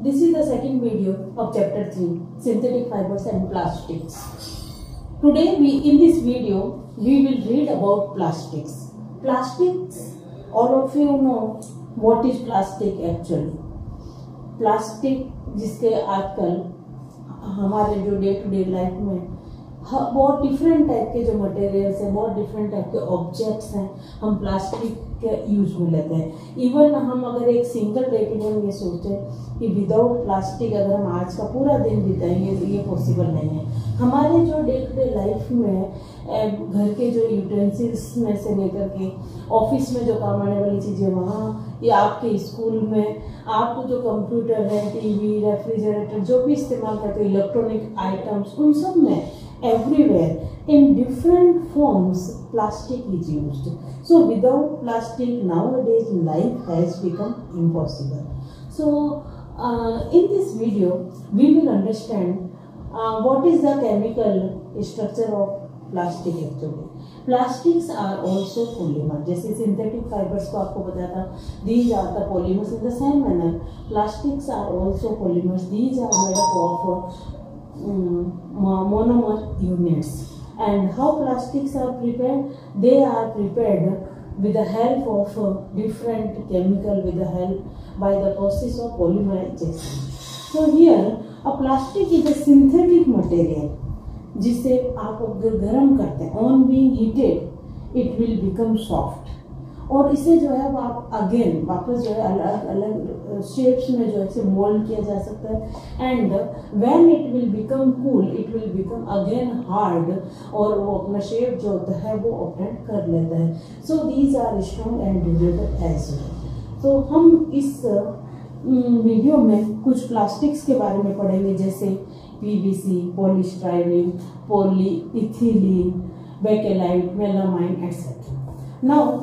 This is the second video of chapter 3, synthetic fibers and plastics. Today in this video we will read about plastics. Plastics, all of you know what is plastic actually. Plastic जिसके आजकल हमारे जो day to day life में बहुत different type के जो materials हैं, बहुत डिफरेंट टाइप के ऑब्जेक्ट्स हैं, हम प्लास्टिक के यूज में लेते हैं। इवन हम अगर एक सिंगल डे के लिए ये सोचें कि विदाउट प्लास्टिक अगर हम आज का पूरा दिन बिताएंगे तो ये पॉसिबल नहीं है। हमारे जो डे टू डे लाइफ में घर के जो यूटेंसिल्स में से लेकर के ऑफिस में जो काम आने वाली चीज़ें वहाँ, या आपके स्कूल में आपको जो कंप्यूटर है, टीवी, रेफ्रिजरेटर जो भी इस्तेमाल करते हैं, इलेक्ट्रॉनिक आइटम्स, उन सब में everywhere in different forms plastic is used. So without plastic nowadays life has become impossible. So in this video we will understand what is the chemical structure of plastic actually. Plastics are also polymer. जैसे synthetic fibers को आपको बताया था, these are the polymers. In the same manner plastics are also polymers. These are made up of monomer units. And how plastics are prepared? They are prepared with the help of different chemical, with the help by the process of polymerization. So here a plastic is a synthetic material जिसे आप अगर गर्म करते हैं, on being heated it will become soft, और इसे जो है वो आप अगेन वापस जो है अलग अलग शेप्स में जो है मोल्ड किया जा सकता है। And when it will become cool it will become again hard, और वो अपना शेप जो होता है वो ऑब्टेन कर लेता है। So these are strong and durable as well. तो हम इस वीडियो में कुछ प्लास्टिक्स के बारे में पढ़ेंगे, जैसे PVC, polystyrene, polyethylene, bakelite, melamine etcetera. Now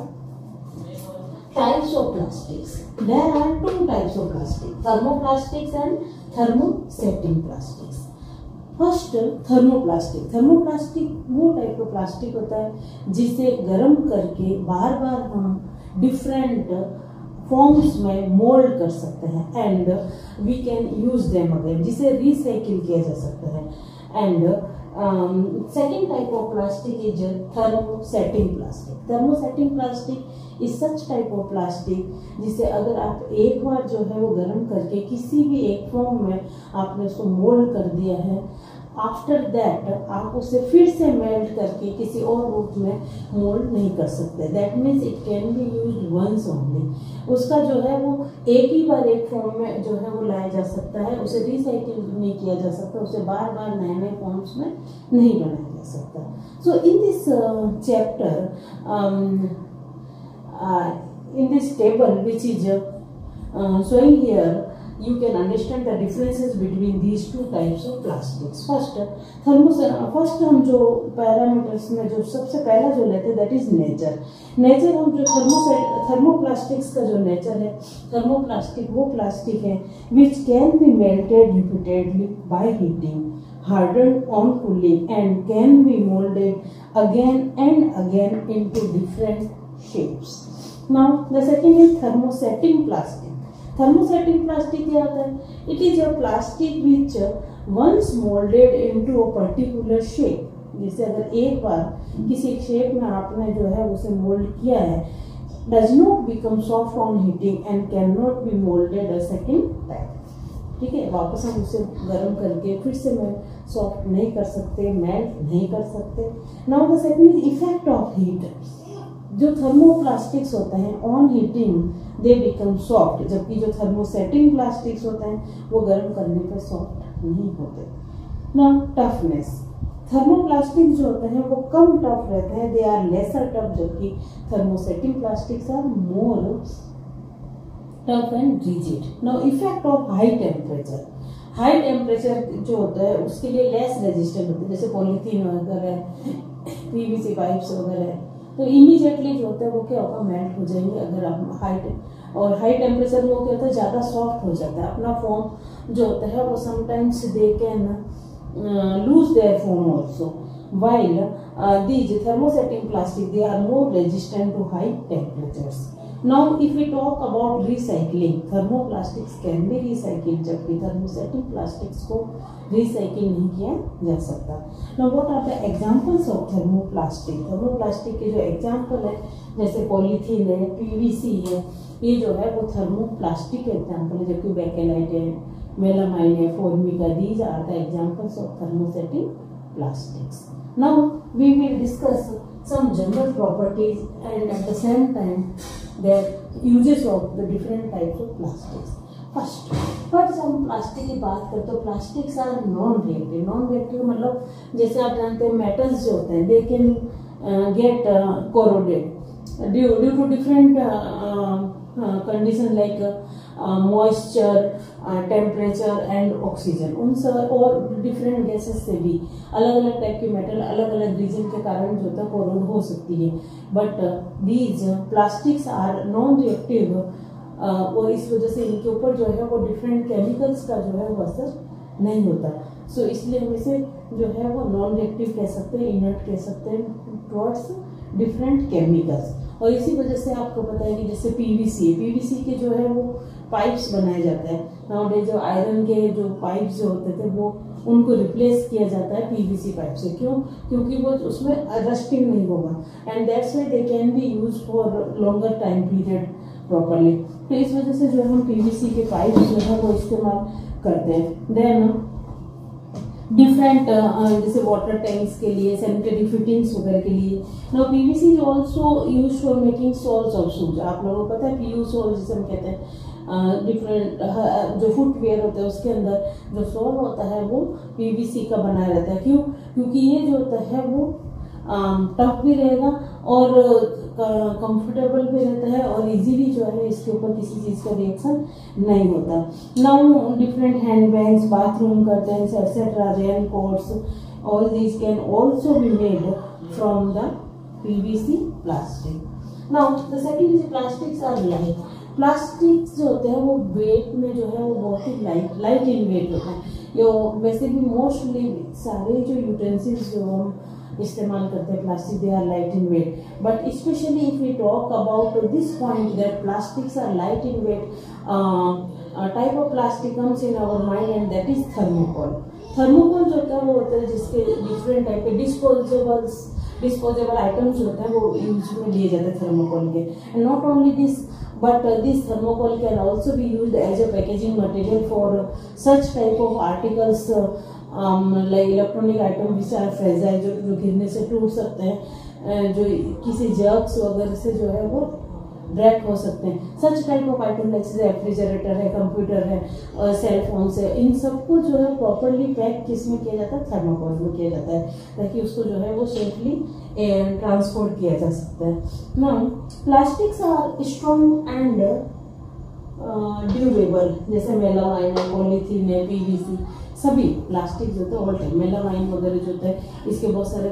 types of plastics. There are two types of plastic, thermoplastics and thermosetting plastics. First, thermoplastic. Thermoplastic वो टाइप का प्लास्टिक होता है जिसे गर्म करके बार बार हम डिफरेंट फॉर्म्स में मोल्ड कर सकते हैं, and we can use them again, जिसे रिसाइकिल किया जा सकता है। And second type of plastic is thermosetting plastic. Thermosetting plastic is such type of plastic जिसे अगर आप एक बार जो है वो गर्म करके किसी भी एक फॉर्म में आपने उसको मोल्ड कर दिया है, आफ्टर दैट आप उसे फिर से मेल्ट करके किसी और रूप में मोल्ड नहीं कर सकते। That means it can be used once only. उसका जो है वो एक ही बार एक फॉर्म में जो है वो लाया जा सकता है, उसे रिसाइकिल नहीं किया जा सकता, उसे बार बार नए नए फॉर्म्स में नहीं बनाया जा सकता। So in this chapter, in this table which is showing here, you can understand the differences between these two types of plastics. First हम जो पैरामीटर्स में जो सबसे पहला जो लेते हैं that is nature. नेचर हम जो थर्मोप्लास्टिक्स का जो नेचर है, थर्मोप्लास्टिक वो प्लास्टिक है which can be melted repeatedly by heating, hardened on cooling, and can be molded again and again into different shapes. Now the second is thermosetting plastic. Thermosetting plastic क्या होता है? It is a plastic which once molded into a particular shape. जैसे अगर एक बार किसी shape में आपने जो है उसे मोल्ड किया है, does not become soft on heating and cannot be molded a second time. ठीक है, वापस हम उसे गर्म करके फिर से सॉफ्ट नहीं कर सकते, मेल्ट नहीं कर सकते। Now the second is effect of heat. जो थर्मोप्लास्टिक्स होते हैं on heating they become soft, जबकि जो थर्मोसेटिंग प्लास्टिक्स होते हैं वो गर्म करने पर सॉफ्ट नहीं होते। नाउ टफनेस, थर्मोप्लास्टिक जो होते हैं वो कम टफ रहते हैं, दे आर लेसर टफ, जबकि thermosetting plastics are more tough and rigid. Now effect of high temperature, high temperature जो होता है उसके लिए लेस रेजिस्टेंट होते हैं, जैसे पॉलीथीन वगैरह, पीवीसी पाइप्स वगैरह, तो इमीडिएटली जो होता है वो क्या होगा, मेल्ट हो जाएंगे अगर आप हाई टेम्परेचर में वो क्या होता है, ज़्यादा सॉफ्ट हो जाता है, अपना फॉर्म जो होता है वो sometimes they can lose their form also, while these thermosetting plastic they are more resistant to high temperatures. Now if we talk about recycling, thermoplastics can be recycle, जबकि थर्मोसेटिक प्लास्टिक्स को recycle नहीं किया जा सकता। Now what are the examples of thermoplastic? Thermoplastic के जो example है जैसे पॉलीथीन है, पीवीसी है, ये जो है वो थर्मोप्लास्टिक एग्जांपल है, जबकि बेकेलाइट है, मेलामाइन है, formica, these are the examples of thermosetting plastics. Now we will discuss some general properties and at the same time their uses of the different types of plastics. First हम plastic की बात करें तो plastics are non reactive. Non reactive मतलब जैसे आप जानते हैं मेटल्स जो होते हैं they can get corroded due to different condition like moisture, temperature and oxygen, उन सब और डिफरेंट गैसेस से भी अलग अलग टाइप की मेटल अलग अलग रीजन के कारण जो होता है कोरोड हो सकती है। But these plastics are non reactive और इस वजह से इनके ऊपर जो है वो डिफरेंट केमिकल्स का जो है वो असर नहीं होता। सो इसलिए हम इसे जो है वो नॉन रिएक्टिव कह सकते हैं, इनर्ट कह सकते हैं टुवर्ड्स डिफरेंट केमिकल्स। और इसी वजह से आपको पता है कि जैसे पीवीसी के जो है वो पाइप्स बनाए जाते हैं। नाउडेज जो आयरन के जो पाइप्स जो होते थे वो उनको रिप्लेस किया जाता है पीवीसी पाइप से। क्यों? क्योंकि वो उसमें रस्टिंग नहीं होगा and that's why they can be use for longer time period properly. तो इस वजह से जो हम पीवीसी के पाइप जो है वो इस्तेमाल करते हैं। देन डिफरेंट जैसे वाटर टैंक्स के लिए, सैनिटरी फिटिंग्स वगैरह के लिए। Now PVC is also used for making soles of shoes. आप लोगों को पता है पीयू सोल जिसे हम कहते हैं, डिफरेंट जो फुटवेयर होते हैं उसके अंदर जो सोल होता है वो पीवीसी का बनाया रहता है। क्यों? क्योंकि ये जो होता है वो टफ भी रहेगा और कंफर्टेबल भी रहता है और इजीली जो है इसके ऊपर किसी चीज़ का रिएक्शन नहीं होता। Now different hand bags, bathroom curtains etcetera, rain coats, all these can also be made from the PVC plastic. Now the second is plastics are light. Plastics जो होते हैं वो वेट में जो है वो बहुत ही लाइट इन वेट होते हैं। जो वैसे भी मोस्टली सारे जो यूटेंसिल्स जो हम इस्तेमाल करते हैं plastic, they are light in weight, but specially if we talk about this point that plastics are light in weight, type of plastic comes in our mind and that is thermocol. Thermocol जो होता है वो होता है जिसके different type के disposable items होते हैं वो यूज में लिए जाते हैं थर्मोकोल के। And not only this but this thermocol can also be used as a packaging material for such type of articles like electronic item which are fragile, जो गिरने से टूट सकते हैं, जो किसी जर्क्स वगैरह से जो है वो ब्रेक हो सकते हैं। सच टाइप ऑफ आइटम जैसे रेफ्रिजरेटर है, कंप्यूटर है और सेल फोन है, इन सबको जो है प्रॉपरली पैक किसमें किया जाता है? थर्मोकोल में किया जाता है ताकि उसको जो है वो सेफली ट्रांसपोर्ट किया जा सकता है। Now plastics are strong and durable, जैसे मेलामाइन है, पॉलीथीन है, पीवीसी, सभी प्लास्टिक जो होते हैं ऑल टाइम। मेलामाइन वगैरह जो होता है इसके बहुत सारे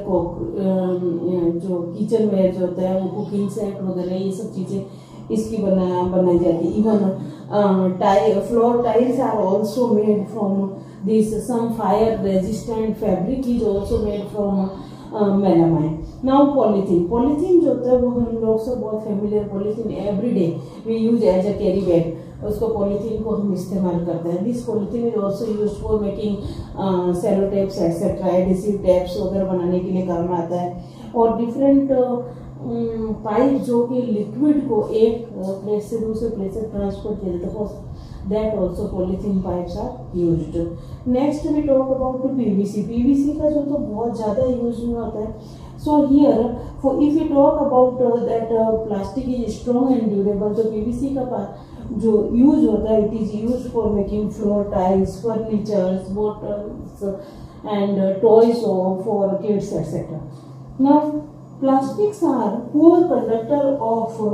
जो किचन वेयर जो होता है वो कुकिंग सेट वगैरह ये सब चीज़ें इसकी बनाई जाती है। Even floor tiles are also made from this. Some fire resistant fabric is also made from melamine. Now polythene जो होता है वो हम लोग से बहुत familiar. Polythene every day we use as a carry bag, उसको पॉलीथीन को हम इस्तेमाल करते हैं। This polythene is also use for making sello tapes etcetera, adhesive tapes वगैरह बनाने के लिए काम आता है। और डिफरेंट पाइप जो कि लिक्विड को एक प्लेस से दूसरे प्लेस से ट्रांसपोर्ट किया जाता है, that also polythene pipes are used. Next we talk about PVC. PVC का जो तो बहुत ज़्यादा यूज में होता है। So here for if we talk about that plastic is strong and durable, तो PVC का जो यूज होता है it is used for making floor tiles, furnitures, bottles and toys for kids etc. Now plastics are poor conductor of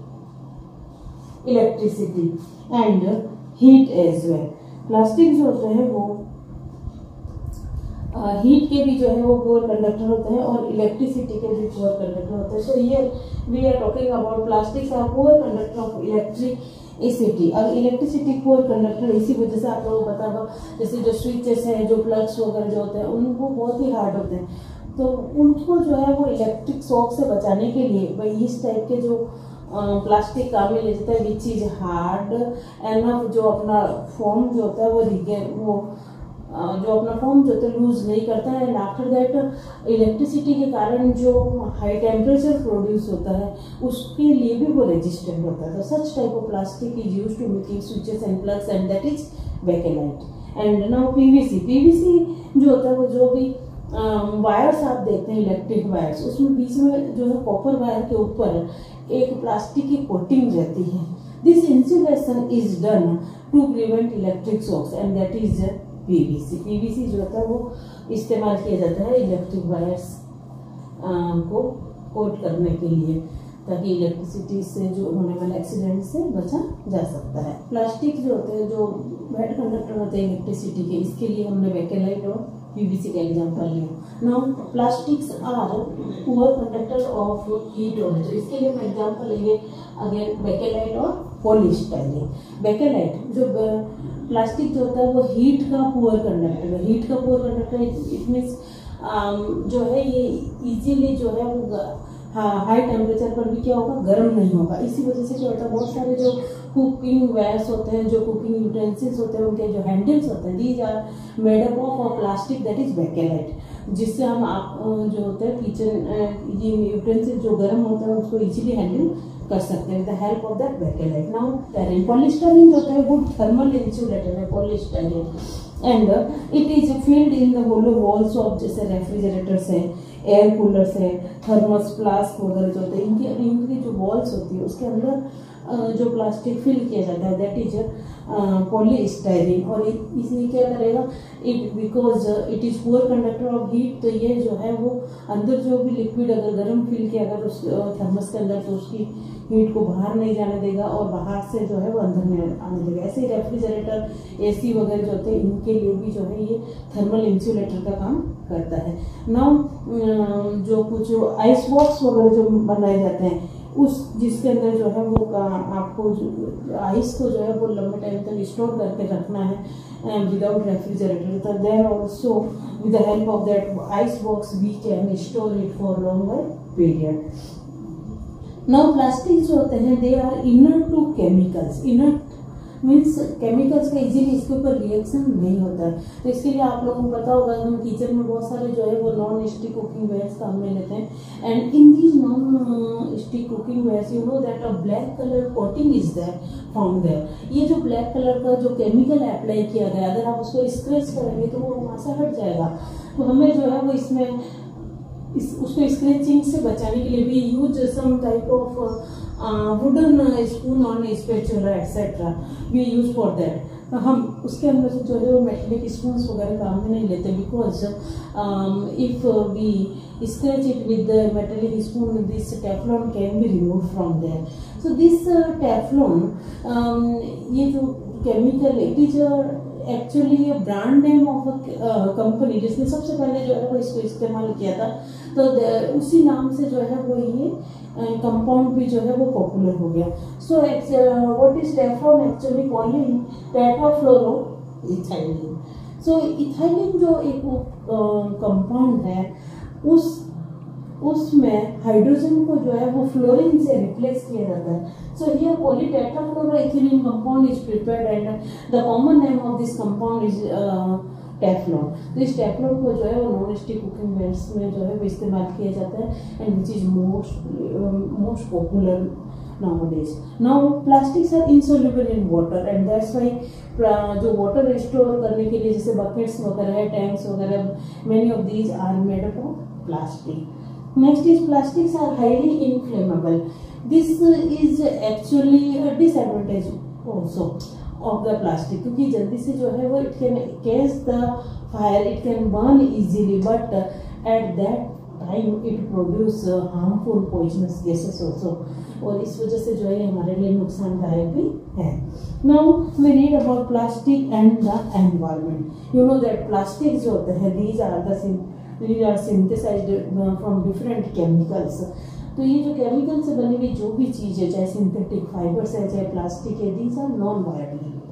electricity and heat as well. Plastic जो होते हैं वो heat के भी जो है वो पुअर कंडक्टर होते हैं और इलेक्ट्रिसिटी के भी पुअर कंडक्टर होते हैं। So here we are talking about plastics are poor conductor of electricity. अब इलेक्ट्रिसिटी पुअर कंडक्टर इसी वजह से आप लोगों को पता होगा जैसे जो स्विचेस हैं, जो प्लग्स वगैरह जो होते हैं उनको बहुत ही हार्ड होते हैं, तो उनको जो है वो इलेक्ट्रिक शॉक से बचाने के लिए भाई इस टाइप के जो प्लास्टिक काम में ले जाता है विच इज हार्ड एनफ, जो अपना फॉर्म जो होता है वो जो अपना फॉर्म जो होता है लूज नहीं करता है। एंड आफ्टर दैट इलेक्ट्रिसिटी के कारण जो हाई टेम्परेचर प्रोड्यूस होता है उसके लिए भी वो रेजिस्टेंट होता है। तो such type of plastic is used to making switches and plugs and that is bakelite. And now PVC जो होता है वो जो भी वायर्स आप देखते हैं इलेक्ट्रिक वायर्स, उसमें बीच में जो है कॉपर वायर के ऊपर एक प्लास्टिक की कोटिंग रहती है। This insulation is done to prevent electric shocks and that is PVC. PVC जो होता है वो इस्तेमाल किया जाता है इलेक्ट्रिक वायर्स को कोट करने के लिए, ताकि इलेक्ट्रिसिटी से जो होने वाले एक्सीडेंट से बचा जा सकता है। प्लास्टिक जो होते हैं जो बैड कंडक्टर होते हैं इलेक्ट्रिसिटी के, इसके लिए हमने बेकेलाइट और पीवीसी का एग्जांपल लिया। Now plastics are poor conductor of heat also, इसके लिए हम एग्जांपल लेंगे अगेन बेकेलाइट और पॉलीस्टाइरीन। बेकेलाइट जो प्लास्टिक जो होता है वो हीट का पुअर कंडक्टर है। हीट का पुअर कंडक्टर इट मीन्स जो है ये इजीली जो है वो हाई टेम्परेचर पर भी क्या होगा, गर्म नहीं होगा। इसी वजह से क्या होता है बहुत सारे जो कुकिंग वेयर्स होते हैं, जो कुकिंग यूटेंसिल्स होते हैं, उनके जो हैंडल्स होते हैं these are made up of plastic that is bakelite, जिससे हम आप जो होते हैं किचन ये यूटेंसिल जो गर्म होता है उसको इजीली हैंडल कर सकते हैं with the help of that bakelite. Now styrene, polystyrene जो होता है गुड थर्मल इंसुलेटर है polystyrene, and it is filled in the hollow walls of जैसे रेफ्रिजरेटर्स है, एयर कूलर्स है, थर्मस फ्लास्क वगैरह जो होते हैं इनकी जो वॉल्स होती है उसके अंदर जो प्लास्टिक फिल किया जाता है दैट इज पॉलीस्टाइरीन। और इसलिए क्या करेगा it because it is poor conductor of heat, तो ये जो है वो अंदर जो भी लिक्विड अगर गर्म फिल किया अगर उस थर्मस के अंदर तो उसकी हीट को बाहर नहीं जाने देगा और बाहर से जो है वो अंदर में आने देगा। ऐसे ही रेफ्रिजरेटर एसी वगैरह जो होते हैं इनके लिए भी जो है ये थर्मल इंसुलेटर का काम करता है। नाउ जो कुछ आइस बॉक्स वगैरह जो बनाए जाते हैं उस जिसके अंदर जो है वो आपको आइस को जो है वो लंबे टाइम तक स्टोर करके रखना है विदाउट रेफ्रिजरेटर, तो then also with the help of that ice box we can store it for longer period. Now plastic जो होते हैं they are inert to chemicals. Inert means chemicals का इजीली इसके ऊपर रिएक्शन नहीं होता है। तो इसके लिए आप लोगों को पता होगा हम किचन में बहुत सारे जो है वो नॉन स्टिक कुकिंग वेयर्स काम में लेते हैं। And in these non stick cooking wares you know that a black colour coating is there found there. ये जो ब्लैक कलर का जो केमिकल अप्लाई किया गया अगर आप उसको स्क्रैच करेंगे तो वो वहाँ से हट जाएगा। तो हमें जो है वो इसमें उसको स्क्रैचिंग से बचाने के लिए भी use some type of wooden spoon on spatula etcetera we use for that. हम उसके अंदर से जो है वो मेटलिक स्पून वगैरह काम में नहीं लेते because if we scratch it with the metallic spoon this Teflon can be remove from there. So this Teflon ये जो chemical it is actually brand name of a company जिसने सबसे पहले जो है वो इसको इस्तेमाल किया था, तो उसी नाम से जो है वो ये कंपाउंड भी जो है वो पॉपुलर हो गया। So what is Teflon actually poly tetrafluoroethylene. So ethylene जो एक कंपाउंड है उसमें हाइड्रोजन को जो है वो फ्लोरीन से रिप्लेस किया जाता है। So here polytetrafluoroethylene compound is prepared and the common name of this compound is Teflon. तो इस टेफ्लॉन को जो है वो नॉन स्टिक कुकिंग वेयर्स में जो है वो इस्तेमाल किया जाता है and which is most popular nowadays. Now plastics are insoluble in water and that's why जो वाटर स्टोर करने के लिए जैसे बकेट्स वगैरह है, टैंक्स वगैरह, many of these are made up of plastic. Next is plastics are highly inflammable. This is actually a disadvantage also of the plastic क्योंकि जल्दी से जो है वो it can catch the fire, it can burn easily, but at that time it produce harmful poisonous gases also, और इस वजह से जो है हमारे लिए नुकसानदायक भी है। Now we read about plastic and the environment. You know that plastic जो होते हैं these are synthesized from different chemicals. तो ये जो केमिकल से बनी हुई जो भी चीज़ है चाहे सिंथेटिक फाइबर्स है चाहे प्लास्टिक है these are non biodegradable.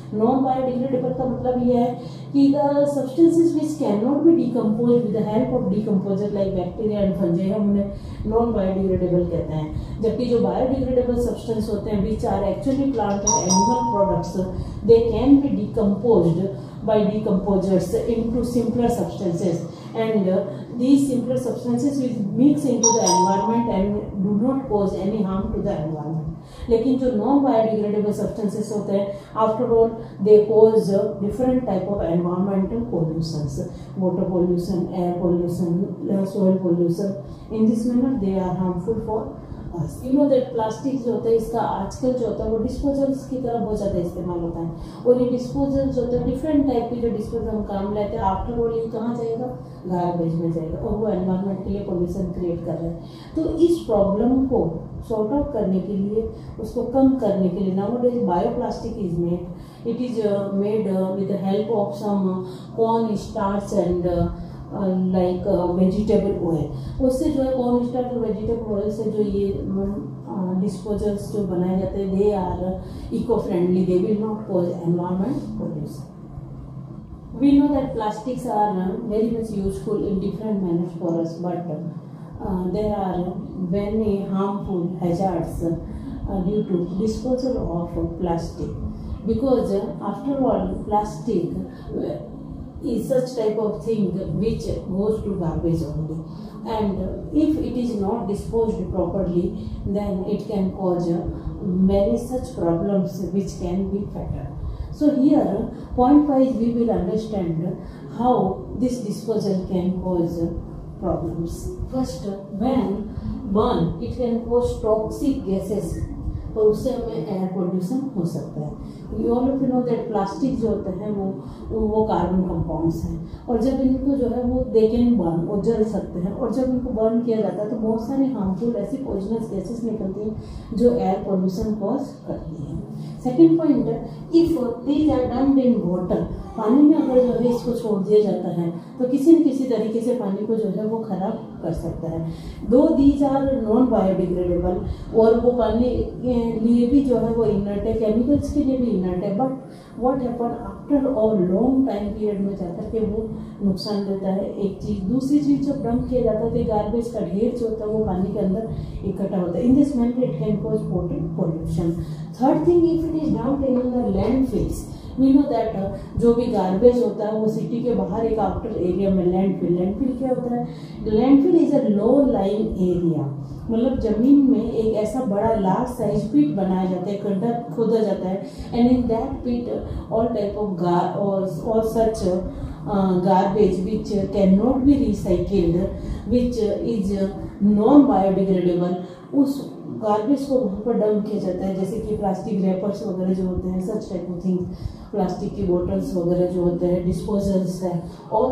Non biodegradable का मतलब यह है कि the substances which can not be decompose with the help of decomposer like bacteria and fungi, हम उन्हें नॉन बायोडिग्रेडेबल कहते हैं। जबकि जो बायोडिग्रेडेबल सब्सटेंस होते हैं which are actually plant and animal products, they can be decomposed by decomposers into simpler substances, and these simpler substances will mix into the environment and do not cause any harm to the environment. लेकिन जो non biodegradable substances होते हैं, after all they cause different type of environmental pollutions, water pollution, air pollution, soil pollution. In this manner they are harmful for us. You know that plastic जो होता है इसका आजकल जो होता है वो डिस्पोजल्स की तरह बहुत ज़्यादा इस्तेमाल होता है, और ये डिस्पोजल्स होते हैं डिफरेंट टाइप के जो डिस्पोजल हम काम लेते हैं, आफ्टर ऑल ये कहाँ जाएगा, गार्बेज में जाएगा, और वो एनवायरनमेंट के लिए पोल्यूशन क्रिएट कर रहे हैं। तो इस प्रॉब्लम को सॉर्ट आउट करने के लिए, उसको कम करने के लिए nowadays bioplastic is made. It is made with the help of some corn starch and like vegetable oil. उससे जो है कॉर्न स्टार्च और वेजिटेबल ऑयल से जो ये डिस्पोजल्स जो बनाए जाते हैं, they are eco friendly, they will not cause environment pollution. We know that plastics are very much useful in different manners for us, but there are many harmful hazards due to disposal of plastic, because after all plastic is such type of thing which goes to garbage only, and if it is not disposed properly then it can cause many such problems which can be fatal. So here point wise we will understand how this disposal can cause problems. First, when burn it can cause toxic gases, तो उससे हमें air pollution हो सकता है। You all know that plastic जो होते हैं वो कार्बन कंपाउंड्स हैं, और जब इनको जो है वो दे कैन बर्न, वो जल सकते हैं, और जब इनको बर्न किया जाता है तो बहुत सारी हार्मफुल ऐसी पॉइजनस गैसेस निकलती हैं जो एयर पोल्यूशन कॉज करती हैं। Second point, if these are dumped in water, पानी में अगर जो है इसको छोड़ दिया जाता है तो किसी न किसी तरीके से पानी को जो है वो खराब कर सकता है। दो दीज आर नॉन बायोडिग्रेडेबल, और वो पानी के लिए भी जो है वो इनर्ट है, केमिकल्स के लिए भी इनर्ट है, बट व्हाट हैपन आफ्टर और लॉन्ग टाइम पीरियड में जाकर के वो नुकसान देता है। एक चीज़, दूसरी चीज़ जब डंप किया जाता है तो गार्बेज का ढेर जो होता है वो पानी के अंदर इकट्ठा होता है। In this manner it can cause pollution. Third thing, if it is dumped in the landfills, we know that जो भी गार्बेज होता है वो सिटी के बाहर एक आउटर एरिया में लैंडफिल क्या होता है, landfill is a low lying area, मतलब जमीन में एक ऐसा बड़ा लार्ज साइज पिट बनाया जाता है, गड्ढा खोदा जाता है, and in that pit all type of और such garbage which cannot be recycled, which is non biodegradable, उस गार्बेज को वहाँ पर डंप किया जाता है, जैसे कि प्लास्टिक रैपर्स वगैरह जो होते हैं, such type of things, plastic की बोटल्स वगैरह जो होते हैं, डिस्पोजल्स है, all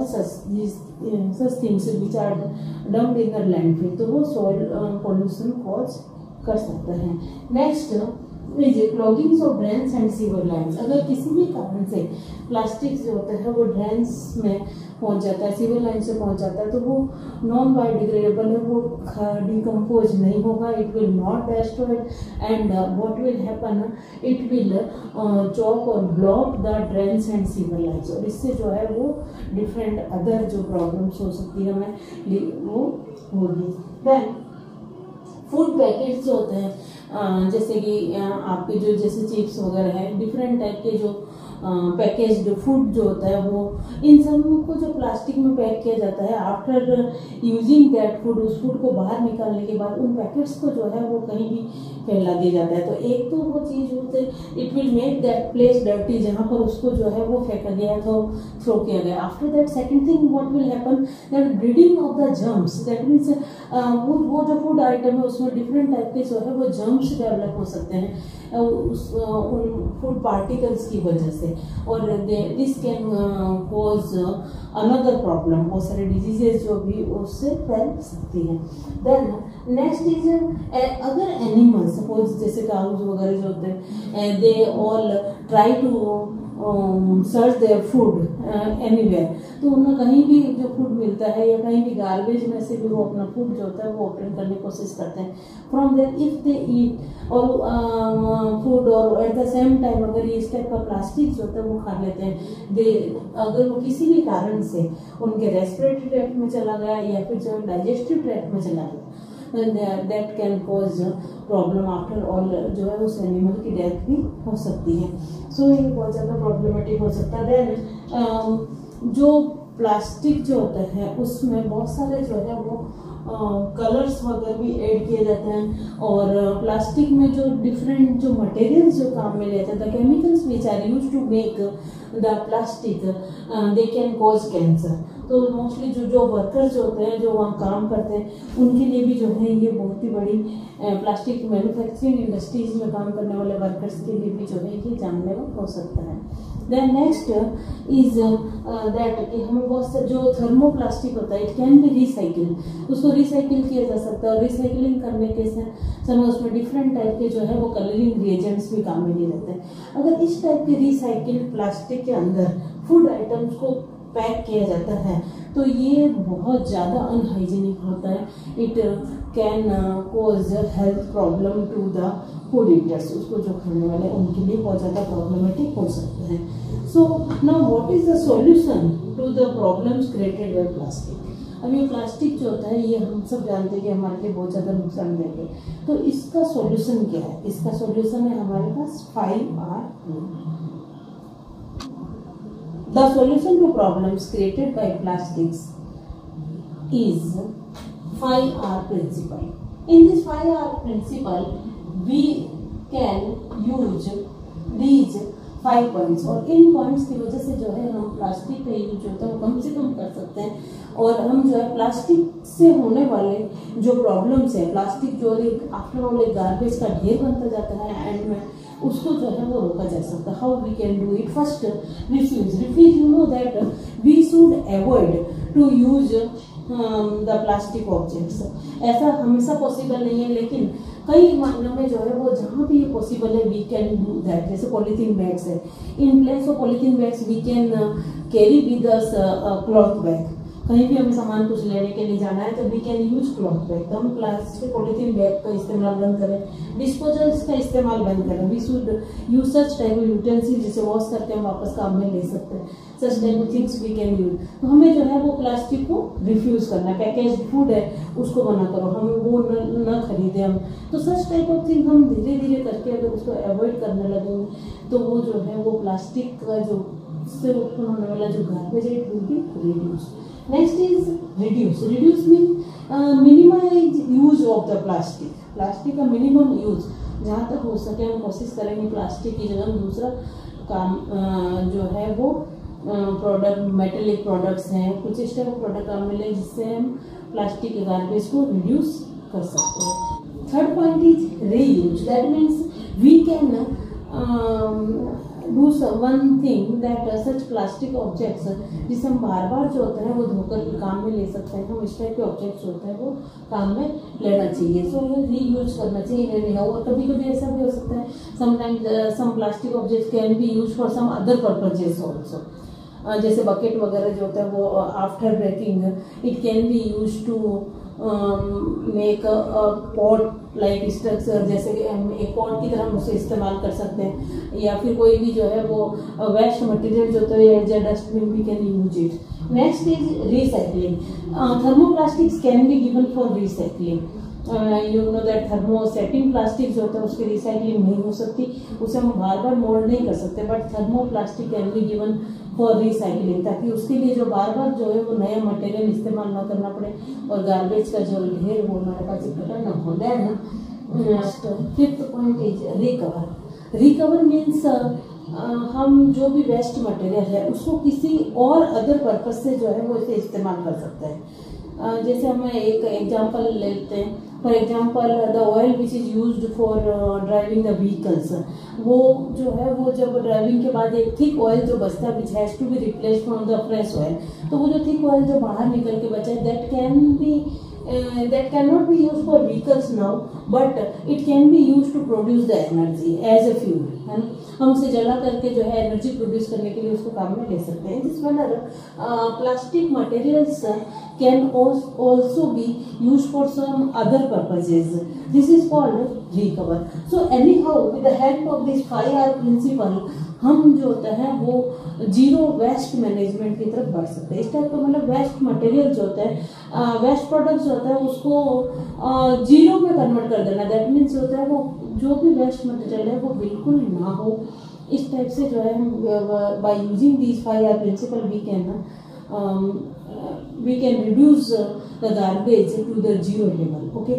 such things which are dumped in the landfill, तो वो सॉइल पोल्यूशन कॉज कर सकता है। Next is cloggings of drains and sewer lines. अगर किसी भी कारण से प्लास्टिक जो होता है वो ड्रेन्स में पहुंच जाता है, सीवर लाइन से पहुंच जाता है, तो वो नॉन बायोडिग्रेडेबल है, वो डिकम्पोज नहीं होगा, it will not destroyed, and what will happen, it will choke और block the drains and sewer lines, और इससे जो है वो डिफरेंट अदर जो प्रॉब्लम्स हो सकती है हमें वो होगी। देन फूड पैकेट्स जो होते हैं, जैसे कि आपके जो जैसे चिप्स वगैरह है, डिफरेंट टाइप के जो पैकेज्ड फूड जो होता है, वो इन सब को जो प्लास्टिक में पैक किया जाता है, आफ्टर यूजिंग दैट फूड, उस फूड को बाहर निकालने के बाद उन पैकेट्स को जो है वो कहीं भी फैला दिया जाता है। तो एक तो वो चीज़ होते it will make that place dirty, जहाँ पर उसको जो है वो फेंका गया तो थ्रो किया गया। After that second thing what will happen, that breeding of the germs, that means वो जो फूड आइटम है उसमें डिफरेंट टाइप के जो है वो जर्म्स डेवलप हो सकते हैं उन फूड पार्टिकल्स की वजह से, और this can cause another problem, बहुत सारे डिजीजेज जो भी उससे फैल सकती हैं। देन नेक्स्ट इज अगर एनिमल्स, सपोज जैसे काउज वगैरह जो होते हैं, they all try to search their food anywhere, तो उन्हें कहीं भी जो फूड मिलता है या कहीं भी गार्बेज में से भी वो अपना फूड जो होता है वो ऑब्टेन करने की कोशिश करते हैं। From there if they eat और फूड और एट द सेम टाइम अगर ये इस टाइप का प्लास्टिक जो होता है वो खा लेते हैं, दे अगर वो किसी भी कारण से उनके रेस्पिरेटरी ट्रैक्ट में चला गया या फिर जो डाइजेस्टिव ट्रैक्ट में चला गया, that can cause problem after all, जो है उस एनिमल की डेथ भी हो सकती है। सो ये बहुत ज़्यादा प्रॉब्लमेटिक हो सकता है। देन जो प्लास्टिक जो होता है उसमें बहुत सारे जो है वो कलर्स वगैरह भी ऐड किए जाते हैं, और प्लास्टिक में जो डिफरेंट जो मटेरियल्स जो काम में लेते हैं, the chemicals which are use to make the plastic they can cause cancer. तो मोस्टली जो वर्कर्स जो होते हैं जो वहाँ काम करते हैं उनके लिए भी जो है ये बहुत ही बड़ी प्लास्टिक मैन्युफैक्चरिंग इंडस्ट्रीज में काम करने वाले वर्कर्स के लिए भी जो है ये जानलेवा हो सकता है। देन नेक्स्ट इज दैट कि हमें बहुत से जो थर्मोप्लास्टिक होता है इट कैन बी रिसाइकिल, उसको रिसाइकिल किया जा सकता है, और रिसाइकिलिंग करने के समय उसमें डिफरेंट टाइप के जो है वो कलरिंग रिएजेंट्स भी काम में नहीं रहते हैं। अगर इस टाइप के रिसाइकिल प्लास्टिक के अंदर फूड आइटम्स को पैक किया जाता है तो ये बहुत ज़्यादा अनहाइजीनिक होता है। It can cause health problem to the food eaters, उसको जो खाने वाले उनके लिए बहुत ज़्यादा प्रॉब्लमेटिक हो सकता है। So now what is the solution to the problems created by plastic. अब ये प्लास्टिक जो होता है ये हम सब जानते हैं कि हमारे लिए बहुत ज़्यादा नुकसानदेह है, तो इसका सॉल्यूशन क्या है? इसका सॉल्यूशन है हमारे पास 5R। The solution to problems created by plastics is 5R principle. In this 5R principle, we can use these 5 points, और इन पॉइंट्स की वजह से जो है हम प्लास्टिक का यूज जो होता है वो कम से कम कर सकते हैं, और हम जो है प्लास्टिक से होने वाले जो प्रॉब्लम्स है, प्लास्टिक जो एक आफ्टर ऑल एक गार्बेज का ढेर बनता जाता है एंड में, उसको जो है वो रोका जा सकता है। How we can do it? First, refuse you know that we should avoid to use the plastic objects. ऐसा हमेशा पॉसिबल नहीं है, लेकिन कई मामलों में जो है वो जहाँ भी ये पॉसिबल है वी कैन डू दैट। जैसे पॉलीथीन बैग्स है, in place of polythene bags we can carry with us cloth bag. कहीं भी हमें सामान कुछ लेने के लिए जाना है तो we can use cloth bag, तो हम प्लास्टिक पॉलीथीन बैग का इस्तेमाल बंद करें, डिस्पोजल्स का इस्तेमाल बंद करें। We should use such type of utensil जिसे वॉश करके हम वापस काम में ले सकते हैं, such type of things we can use. तो हमें जो है वो प्लास्टिक को रिफ्यूज करना है। पैकेज फूड है उसको मना करो, हमें वो न खरीदे हम। तो सच टाइप ऑफ थिंग हम धीरे धीरे करके अगर उसको अवॉइड करने लगेंगे तो वो जो है वो प्लास्टिक का जो से उत्पन्न होने वाला जो गार्बेज है it will be reduce. Next is reduce. Reduce mean minimize use of the plastic. Plastic का मिनिमम यूज जहाँ तक हो सके हम कोशिश करेंगे प्लास्टिक की जगह दूसरा काम जो है वो प्रोडक्ट, मेटेलिक प्रोडक्ट्स हैं, कुछ इस टाइप प्रोडक्ट काम मिले जिससे हम प्लास्टिक के गार्बेज को रिड्यूस कर सकते हैं। Third point is reuse. That means we can do one thing that such plastic objects जिसे हम बार बार जो होता है वो धोकर काम में ले सकते हैं, हम इस टाइप के ऑब्जेक्ट्स होते हैं वो काम में लेना चाहिए। सो रीयूज करना चाहिए। और कभी कभी ऐसा भी हो सकता है sometimes some plastic objects can be use for some other purposes also. जैसे बकेट वगैरह जो होता है वो after breaking it can be use to make a pot like structure, जैसे कि हम एक पॉट की तरह हम उसे इस्तेमाल कर सकते हैं, या फिर कोई भी जो है वो वेस्ट मटेरियल जो होता है as a dustbin we can use it. Next is recycling. Thermoplastics can be given for recycling. You know that thermosetting plastic जो होता है उसकी रिसाइकलिंग नहीं हो सकती, उसे हम बार बार मोल्ड नहीं कर सकते, बट thermoplastic can be given for recycling, ताकि उसके लिए जो बार बार जो है वो नया मटेरियल इस्तेमाल ना करना पड़े और गार्बेज का जो ढेर वो हमारे पास इकट्ठा न हो। Then fifth point is recover. Recover means हम जो भी वेस्ट मटेरियल है उसको किसी और अदर पर्पज से जो है वो इसे इस्तेमाल कर सकते हैं। जैसे हम एक एग्जांपल लेते हैं, for example the oil which is used for driving the vehicles, वो जो है वो जब ड्राइविंग के बाद एक थिक ऑयल जो बचता है which has to be replace from the fresh oil, तो वो जो थिक ऑयल जो बाहर निकल के बचा है that cannot be used for vehicles now, but it can be used to produce the energy as a fuel, है ना। हम उसे जला करके जो है एनर्जी प्रोड्यूस करने के लिए उसको काम में ले सकते हैं। This manner plastic materials can also be used for some other purposes. This is called recover. So anyhow, with the help of this 5R principle, हम जो होता है वो जीरो वेस्ट मैनेजमेंट की तरफ बढ़ सकते हैं। इस टाइप का मतलब वेस्ट मटेरियल जो होता है, वेस्ट प्रोडक्ट जो होता है उसको जीरो में कन्वर्ट कर देना। दैट मीन्स होता है वो जो भी वेस्ट मटेरियल है वो बिल्कुल ना हो। इस टाइप से जो है by using this 5R principle we can reduce the garbage to the zero level. Okay,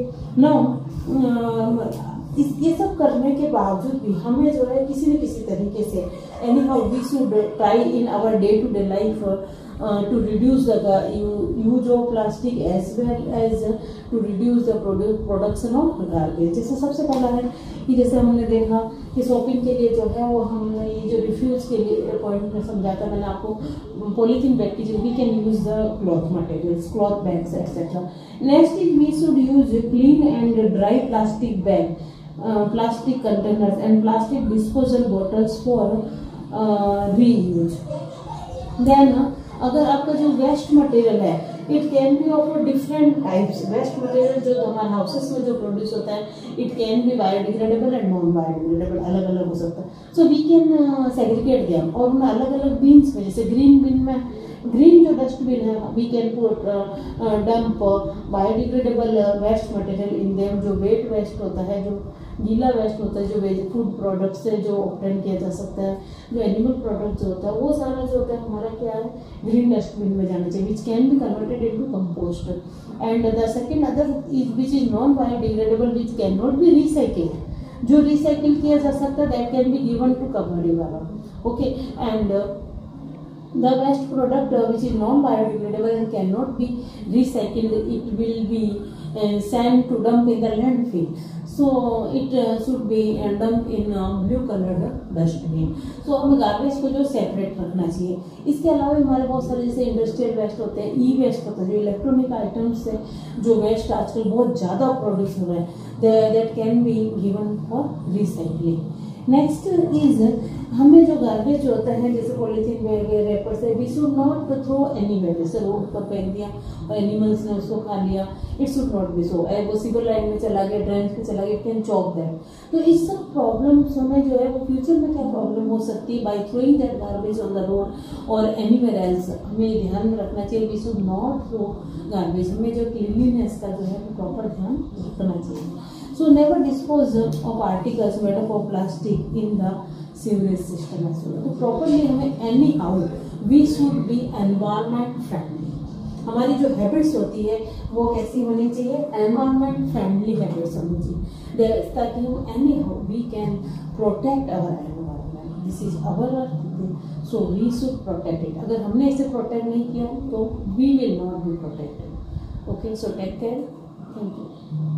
now ये सब करने के बावजूद भी हमें जो है किसी न किसी तरीके से anyhow we should try in our day-to-day life to reduce the use of plastic as well as to reduce the production of garbage. जैसे सबसे पहला है कि जैसे हमने देखा कि शॉपिंग के लिए जो है वो हमने ये जो रिफ्यूज के लिए पॉइंट में समझाया था मैंने आपको, पॉलीथीन बैग की जो we can use the cloth materials, cloth bags etcetera. Next is we should use clean and dry plastic bag, plastic containers and plastic disposal bottles for reuse. Then अगर आपका जो वेस्ट मटेरियल है it can be of different types. Waste material जो हमारे houses में जो produce होता है it can be biodegradable and non biodegradable, अलग अलग हो सकता है। So we can segregate them और उन्हें अलग अलग बीन्स में, जैसे ग्रीन बिन में, ग्रीन जो डस्टबिन है we can put dump biodegradable waste material in them. जो वेट वेस्ट होता है, जो गीला वेस्ट होता है, जो फूड प्रोडक्ट से जो ऑब्टेन किया जा सकता है, जो एनिमल प्रोडक्ट जो होता है वो सारा जो होता है हमारा क्या है ग्रीन डस्टबिन में जाना चाहिए, which can be converted into compost. And the second other which is non biodegradable which can not be recycled, जो रिसाइकिल किया जा सकता है that can be given to community वाला। Okay, and the waste product which is non biodegradable and cannot be recycled, it will be sent to dump in the landfill. So it should be dumped in blue colored dustbin. So हमें garbage को जो separate रखना चाहिए। इसके अलावा हमारे बहुत सारे जैसे इंडस्ट्रियल वेस्ट होते हैं, ई वेस्ट होता है, जो इलेक्ट्रॉनिक आइटम्स से जो वेस्ट आजकल बहुत ज़्यादा प्रोड्यूस हो रहा है, that can be given for recycling. Next is हमें जो गार्बेज होता है जैसे पॉलीथीन बैग रेपर से we should not throw anywhere, जैसे रोड पर फेंक दिया और एनिमल्स ने उसको खा लिया, it should not be so. वो सिविल लाइन में चला गया, ड्रेन्स में चला गया, कैन चॉक दैट। तो इस सब प्रॉब्लम्स में जो है वो फ्यूचर में क्या प्रॉब्लम हो सकती है by throwing that garbage on the road और एनीवेयर एल्स। हमें ध्यान में रखना चाहिए we should not throw garbage, हमें जो क्लीनलीनेस का जो है वो प्रॉपर ध्यान रखना चाहिए। So never dispose of articles made up of plastic in the sewage system as well. तो properly हमें anyhow we should be environment friendly. हमारी जो हैबिट्स होती है वो कैसी होनी चाहिए, एनवायरमेंट फ्रेंडली हैबिट्स होनी चाहिए, ताकि हम anyhow we can protect our environment. This is our earth, so we should protect it. अगर हमने इसे प्रोटेक्ट नहीं किया तो we will not be protected. Okay, so take care. Thank you.